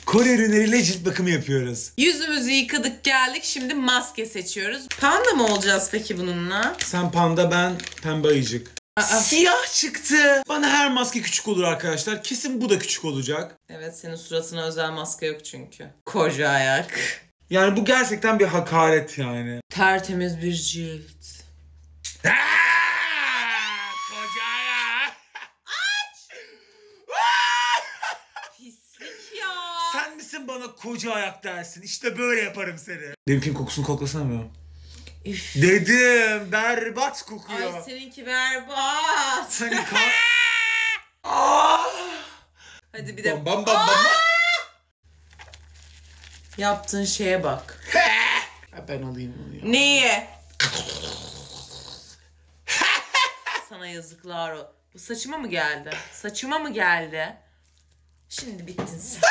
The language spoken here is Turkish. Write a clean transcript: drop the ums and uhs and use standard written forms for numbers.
Kore ürünleriyle cilt bakımı yapıyoruz. Yüzümüzü yıkadık geldik. Şimdi maske seçiyoruz. Panda mı olacağız peki bununla? Sen panda, ben pembe ayıcık. Siyah çıktı. Bana her maske küçük olur arkadaşlar. Kesin bu da küçük olacak. Evet, senin suratına özel maske yok çünkü. Koca ayak. Yani bu gerçekten bir hakaret yani. Tertemiz bir cilt. Koca ayak. Pislik ya. Sen misin bana koca ayak dersin? İşte böyle yaparım seni. Benimkinin kokusunu koklasana mı? Üf. Dedim, berbat kokuyor. Ay seninki berbat. Hani Hadi bir de bam bam bam bam. yaptığın şeye bak. Ben alayım onu ya. Neyi? Sana yazıklar o. Bu saçıma mı geldi? Saçıma mı geldi? Şimdi bittin sen.